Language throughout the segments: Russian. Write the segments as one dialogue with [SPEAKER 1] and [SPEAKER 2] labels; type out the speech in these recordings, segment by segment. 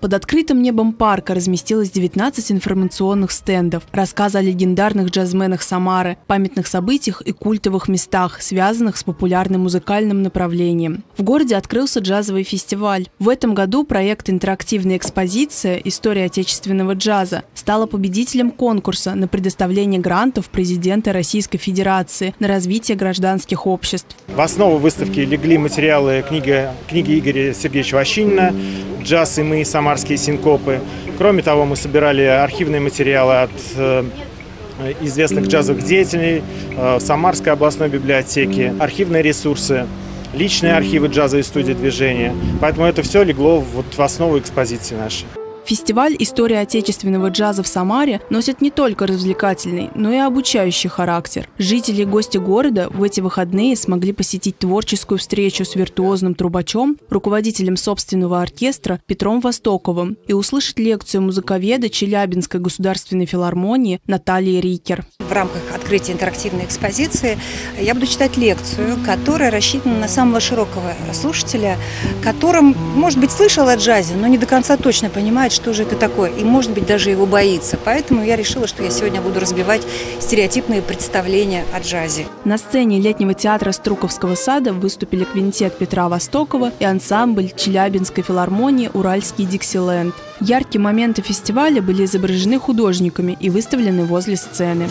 [SPEAKER 1] Под открытым небом парка разместилось 19 информационных стендов, рассказы о легендарных джазменах Самары, памятных событиях и культовых местах, связанных с популярным музыкальным направлением. В городе открылся джазовый фестиваль. В этом году проект «Интерактивная экспозиция. История отечественного джаза» стала победителем конкурса на предоставление грантов президента Российской Федерации на развитие гражданских обществ.
[SPEAKER 2] В основу выставки легли материалы книги Игоря Сергеевича Ващинина «Джаз и мы. Самарские синкопы». Кроме того, мы собирали архивные материалы от известных джазовых деятелей Самарской областной библиотеки, архивные ресурсы, личные архивы джазовой студии движения. Поэтому это все легло в основу экспозиции нашей.
[SPEAKER 1] Фестиваль «История отечественного джаза» в Самаре носит не только развлекательный, но и обучающий характер. Жители и гости города в эти выходные смогли посетить творческую встречу с виртуозным трубачом, руководителем собственного оркестра Петром Востоковым и услышать лекцию музыковеда Челябинской государственной филармонии Натальи Рикер.
[SPEAKER 3] В рамках открытия интерактивной экспозиции я буду читать лекцию, которая рассчитана на самого широкого слушателя, которым, может быть, слышал о джазе, но не до конца точно понимает, что же это такое, и, может быть, даже его боится. Поэтому я решила, что я сегодня буду разбивать стереотипные представления о джазе.
[SPEAKER 1] На сцене летнего театра Струковского сада выступили квинтет Петра Востокова и ансамбль Челябинской филармонии «Уральский Диксиленд». Яркие моменты фестиваля были изображены художниками и выставлены возле сцены.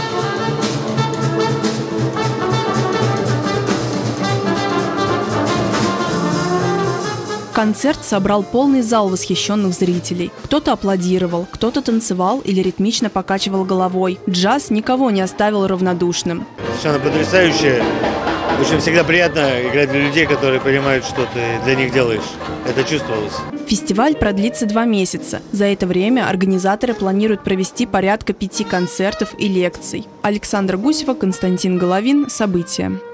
[SPEAKER 1] Концерт собрал полный зал восхищенных зрителей. Кто-то аплодировал, кто-то танцевал или ритмично покачивал головой. Джаз никого не оставил равнодушным.
[SPEAKER 4] Совершенно потрясающе. Очень всегда приятно играть для людей, которые понимают, что ты для них делаешь. Это чувствовалось.
[SPEAKER 1] Фестиваль продлится 2 месяца. За это время организаторы планируют провести порядка 5 концертов и лекций. Александра Гусева, Константин Головин. События.